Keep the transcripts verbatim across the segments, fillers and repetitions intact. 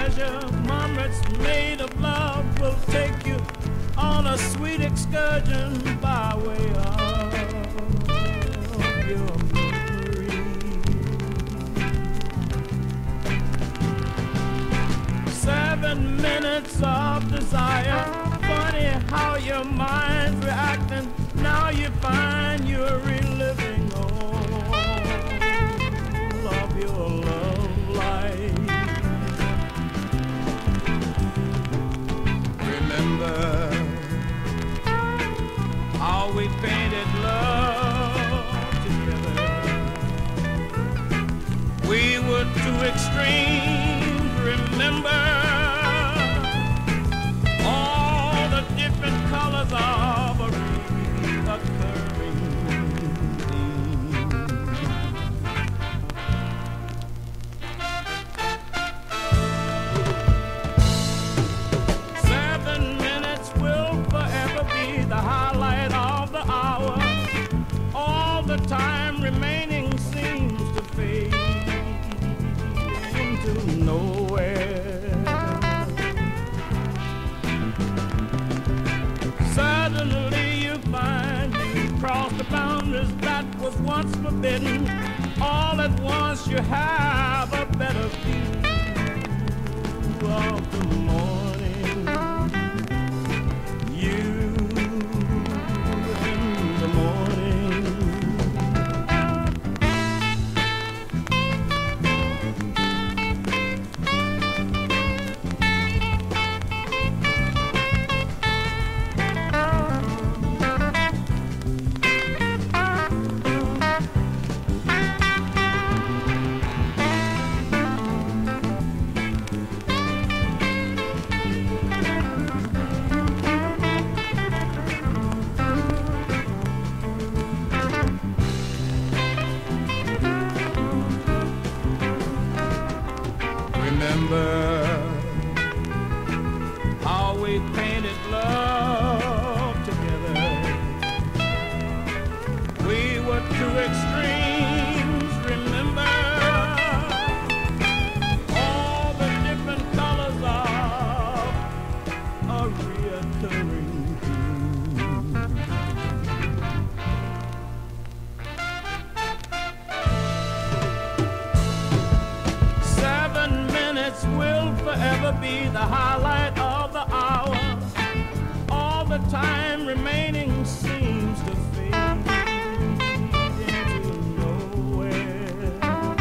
pleasure, moments made of love will take you on a sweet excursion by way of your memory. Seven minutes of desire, funny how your mind's reacting. Now you find you're reliving all of your love life. Remember how we painted love together. We were two extremes. Remember all the different colors of a reoccurring theme. Seven minutes will forever be the highlight of the hour. All the time remaining seems to fade into nowhere. Suddenly you find you crossed the boundaries that was once forbidden. All at once you have a better view of the morning. You in the morning. Remember how we painted love together. We were two extremes. Remember all the different colors of a reoccurring theme. Seven minutes will forever be the highlight of the hour. All the time remaining seems to fade into nowhere.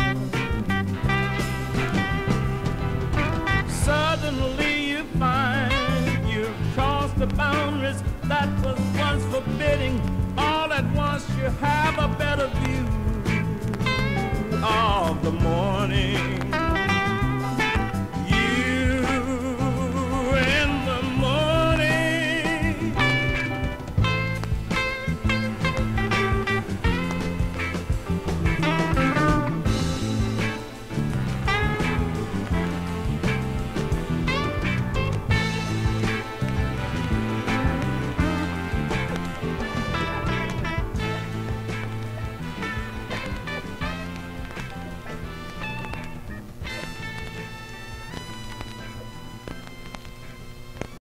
Suddenly you find you've crossed the boundaries that was once forbidding. All at once you have a better view of the morning.